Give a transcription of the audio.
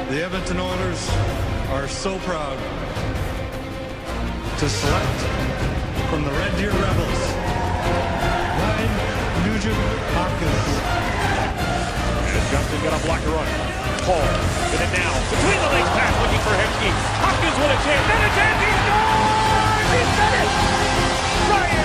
The Edmonton Oilers are so proud to select from the Red Deer Rebels, Ryan Nugent-Hopkins. And Justin got a block to run. Paul with it now. Between the legs pass looking for Hemsky. Hopkins with a chance. And a chance. He scores! He finished! Ryan